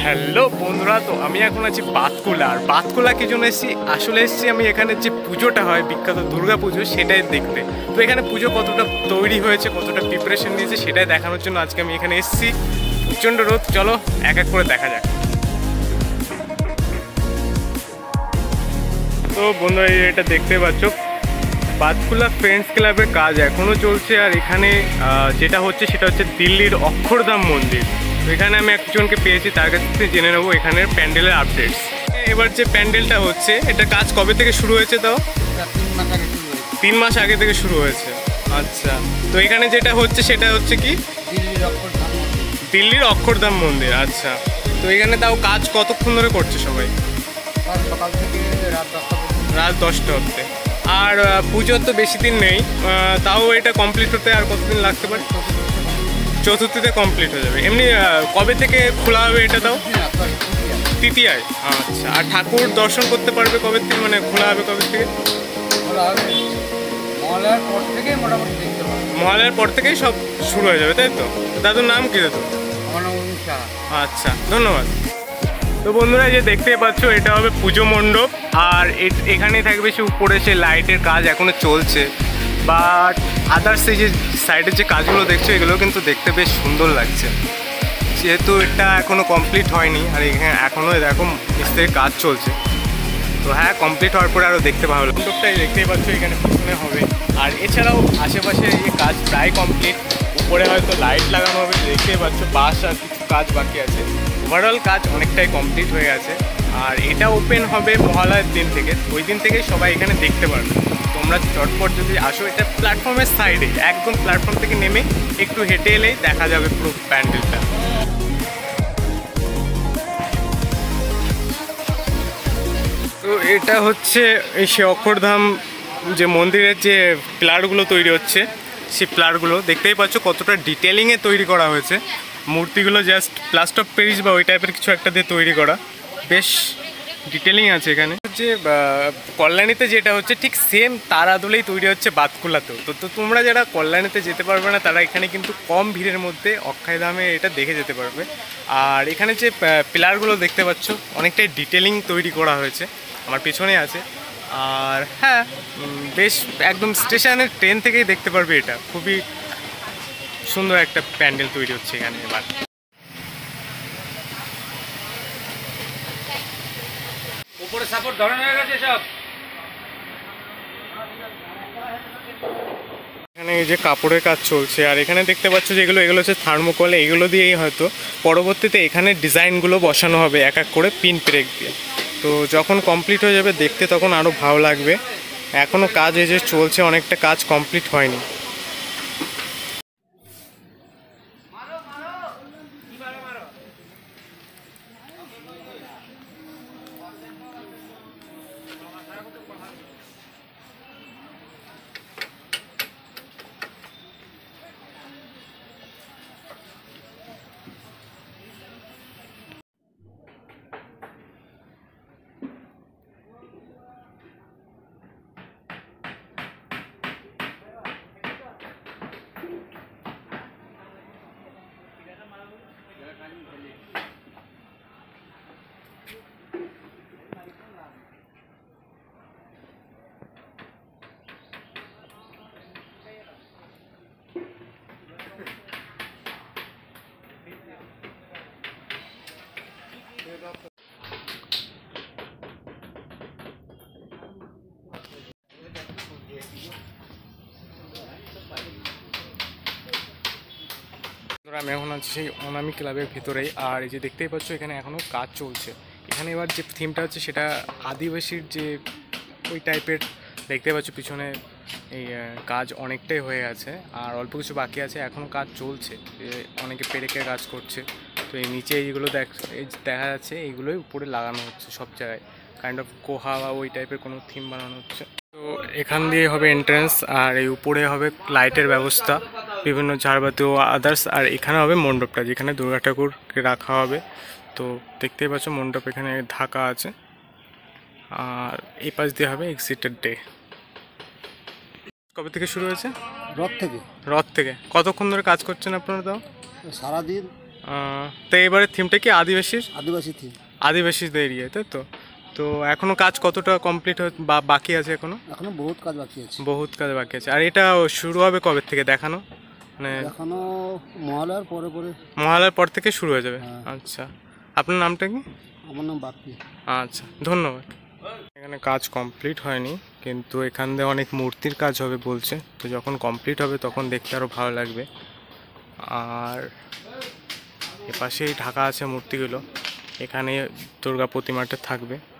Hello বন্ধুরা, তো আমি এখন আছি বাতকুলা। আর বাতকুলা কি জন্য এসেছি? আসলে এসেছি আমি এখানে যে পুজোটা হয়, বিখ্যাত দুর্গা পুজো, সেটাই দেখতে। তো এখানে পুজো কতটা তৈরি হয়েছে, কতটা প্রিপারেশন নিয়েছে, সেটাই দেখানোর জন্য আজকে আমি এখানে এসেছি। প্রচণ্ড রোদ, চলো এক এক করে দেখা যাক। তো বন্ধুরা, এটা দেখতে পাচ্ছ, বাতকুলা ফ্রেন্ডস ক্লাবের কাজ এখনও চলছে। আর এখানে যেটা হচ্ছে সেটা হচ্ছে দিল্লির অক্ষরধাম মন্দির। তো এখানে আমি একজনকে পেয়েছি, তার কাছ থেকে জেনে নেবো এখানের প্যান্ডেলের আপডেটস। এবার যে প্যান্ডেলটা হচ্ছে, এটা কাজ কবে থেকে শুরু হয়েছে? তাও 3 মাস আগে থেকে শুরু হয়েছে। আচ্ছা, তো এখানে যেটা হচ্ছে সেটা হচ্ছে কি দিল্লির অক্ষরধাম মন্দির। আচ্ছা, তো এখানে তাও কাজ কতক্ষণ ধরে করছে সবাই? সকাল থেকে রাত 10টা অবধি। আর পুজোর তো বেশি দিন নেই, তাও এটা কমপ্লিট হতে আর কতদিন লাগতে পারে? চতুর্থীতে কমপ্লিট হয়ে যাবে। এমনি কবে থেকে খোলা হবে এটা? তাও তৃতীয়ায়। আচ্ছা, আর ঠাকুর দর্শন করতে পারবে কবে থেকে, মানে খোলা হবে কবে থেকে? মহালয়ার পর থেকেই সব শুরু হয়ে যাবে, তাই তো? দাদুর নাম কি দাদু? আচ্ছা, ধন্যবাদ। তো বন্ধুরা, যে দেখতেই পাচ্ছ, এটা হবে পুজো মণ্ডপ। আর এখানেই থাকবে সে উপরে সে লাইটের কাজ এখনো চলছে। বাট আদার্স এই যে সাইডের যে কাজগুলো দেখছো, এগুলো কিন্তু দেখতে বেশ সুন্দর লাগছে, যেহেতু এটা এখনো কমপ্লিট হয়নি। আর এখানে এখনো এরকম মিস্ত্রির কাজ চলছে। তো হ্যাঁ, কমপ্লিট হওয়ার পরে আরও দেখতে ভালো। মণ্ডপটাই দেখতেই পাচ্ছ এখানে পিছনে হবে। আর এছাড়াও আশেপাশে এই কাজ প্রায় কমপ্লিট। উপরে হয়তো লাইট লাগানো হবে, দেখতেই পাচ্ছ। বাস আর কিছু কাজ বাকি আছে। ওভারঅল কাজ অনেকটাই কমপ্লিট হয়ে গেছে। আর এটা ওপেন হবে মহালয়ার দিন থেকে। ওই দিন থেকে সবাই এখানে দেখতে পারবে। তোমরা চটপট যদি আসো, এটা প্ল্যাটফর্মের সাইডে, একদম প্ল্যাটফর্ম থেকে নেমে একটু হেঁটে এলেই দেখা যাবে পুরো প্যান্ডেলটা। তো এটা হচ্ছে এই সে অক্ষরধাম যে মন্দিরের যে পিলারগুলো তৈরি হচ্ছে, সেই পিলারগুলো দেখতেই পাচ্ছ কতটা ডিটেলিংয়ে তৈরি করা হয়েছে। মূর্তিগুলো জাস্ট প্লাস্টার অফ প্যারিস বা ওই টাইপের কিছু একটা দিয়ে তৈরি করা, বেশ ডিটেলিং আছে এখানে। যে কল্যাণীতে যেটা হচ্ছে ঠিক সেম তার আদলেই তৈরি হচ্ছে বাতকুলাতেও। তো তোমরা যারা কল্যাণীতে যেতে পারবে না, তারা এখানে কিন্তু কম ভিড়ের মধ্যে অক্ষয়ধামে এটা দেখে যেতে পারবে। আর এখানে যে পিলারগুলো দেখতে পাচ্ছ, অনেকটাই ডিটেলিং তৈরি করা হয়েছে, আমার পেছনে আছে। আর হ্যাঁ, বেশ একদম স্টেশনের ট্রেন থেকেই দেখতে পারবে। এটা খুবই সুন্দর একটা প্যান্ডেল তৈরি হচ্ছে এখানে। এবার উপরে সাপোর্ট ধরানো হয়ে গেছে সব। এখানে এই যে কাপড়ের কাজ চলছে। আর এখানে দেখতে পাচ্ছ যেগুলো, এগুলো হচ্ছে থার্মোকল। এগুলো দিয়েই হয়তো পরবর্তীতে এখানে ডিজাইনগুলো বসানো হবে এক এক করে পিন পেরেক দিয়ে। তো যখন কমপ্লিট হয়ে যাবে দেখতে, তখন আরও ভালো লাগবে। এখনও কাজ এই যে চলছে, অনেকটা কাজ কমপ্লিট হয়নি। আমি এখন আছি সেই অনামি ক্লাবের ভেতরেই। আর এই যে দেখতেই পাচ্ছ, এখানে এখনও কাজ চলছে। এখানে এবার যে থিমটা হচ্ছে সেটা আদিবাসীর যে ওই টাইপের। দেখতে পাচ্ছ পিছনে এই কাজ অনেকটাই হয়ে গেছে, আর অল্প কিছু বাকি আছে। এখনও কাজ চলছে, অনেকে পেরেকের কাজ করছে। তো এই নিচে এইগুলো দেখা যাচ্ছে, এইগুলোই উপরে লাগানো হচ্ছে সব জায়গায়। কাইন্ড অফ কোহা বা ওই টাইপের কোনো থিম বানানো হচ্ছে। তো এখান দিয়ে হবে এন্ট্রান্স, আর এই উপরে হবে লাইটের ব্যবস্থা, বিভিন্ন ঝাড়বাতি ও আদার্স। আর এখানে হবে মণ্ডপটা, যেখানে দুর্গা ঠাকুরকে রাখা হবে। তো দেখতেই পাচ্ছ মণ্ডপ এখানে ঢাকা আছে। আর এই পাশ দিয়ে হবে এক্সিটের ডে। কবে থেকে শুরু হয়েছে? রথ থেকে। রথ থেকে কতক্ষণ ধরে কাজ করছেন আপনারা? তাও সারাদিন তো এবারে থিমটা কি আদিবাসীর? আদিবাসী থিম। আদিবাসীদের এরিয়া, তাই তো? তো এখনো কাজ কতটা কমপ্লিট বা বাকি আছে এখনো? এখনো বহুত কাজ বাকি আছে। বহুত কাজ বাকি আছে। আর এটা শুরু হবে কবে থেকে দেখানো? মানে এখনো মহালয়ার পরে পরে। মহালয়ার পর থেকে শুরু হয়ে যাবে? হ্যাঁ। আচ্ছা, আপনার নামটা কি? আমার নাম বাপ্পি। আচ্ছা, ধন্যবাদ। এখানে কাজ কমপ্লিট হয়নি, কিন্তু এখান দিয়ে অনেক মূর্তির কাজ হবে বলছে। তো যখন কমপ্লিট হবে তখন দেখতে আরও ভালো লাগবে। আর এপাশেই ঢাকা আছে মূর্তিগুলো, এখানে দুর্গা প্রতিমাটা থাকবে।